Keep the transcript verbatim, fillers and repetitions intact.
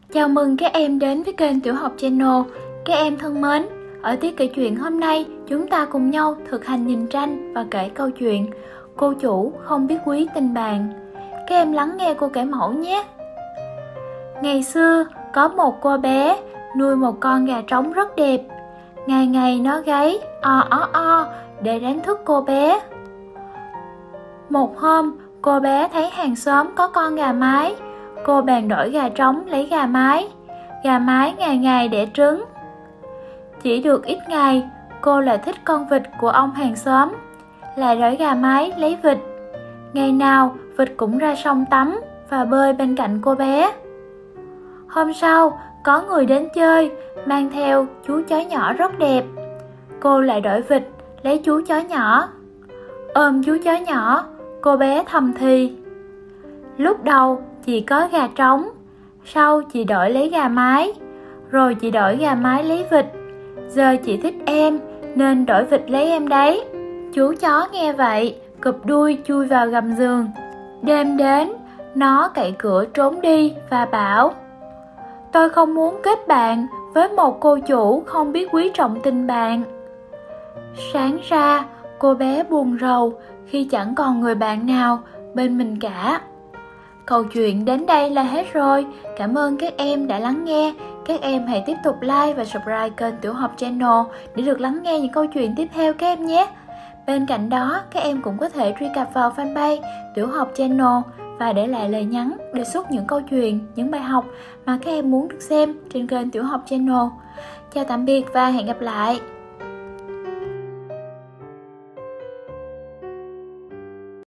Chào mừng các em đến với kênh Tiểu học Channel. Các em thân mến, ở tiết kể chuyện hôm nay, chúng ta cùng nhau thực hành nhìn tranh và kể câu chuyện Cô chủ không biết quý tình bạn. Các em lắng nghe cô kể mẫu nhé. Ngày xưa, có một cô bé nuôi một con gà trống rất đẹp. Ngày ngày nó gáy o o o để đánh thức cô bé. Một hôm, cô bé thấy hàng xóm có con gà mái. Cô bèn đổi gà trống lấy gà mái. Gà mái ngày ngày đẻ trứng. Chỉ được ít ngày, cô lại thích con vịt của ông hàng xóm, lại đổi gà mái lấy vịt. Ngày nào vịt cũng ra sông tắm và bơi bên cạnh cô bé. Hôm sau, có người đến chơi, mang theo chú chó nhỏ rất đẹp. Cô lại đổi vịt lấy chú chó nhỏ. Ôm chú chó nhỏ, cô bé thầm thì: lúc đầu chị có gà trống, sau chị đổi lấy gà mái, rồi chị đổi gà mái lấy vịt. Giờ chị thích em nên đổi vịt lấy em đấy. Chú chó nghe vậy, cụp đuôi chui vào gầm giường. Đêm đến, nó cậy cửa trốn đi và bảo: tôi không muốn kết bạn với một cô chủ không biết quý trọng tình bạn. Sáng ra, cô bé buồn rầu khi chẳng còn người bạn nào bên mình cả. Câu chuyện đến đây là hết rồi. Cảm ơn các em đã lắng nghe. Các em hãy tiếp tục like và subscribe kênh Tiểu học Channel để được lắng nghe những câu chuyện tiếp theo các em nhé. Bên cạnh đó, các em cũng có thể truy cập vào fanpage Tiểu học Channel và để lại lời nhắn đề xuất những câu chuyện, những bài học mà các em muốn được xem trên kênh Tiểu học Channel. Chào tạm biệt và hẹn gặp lại.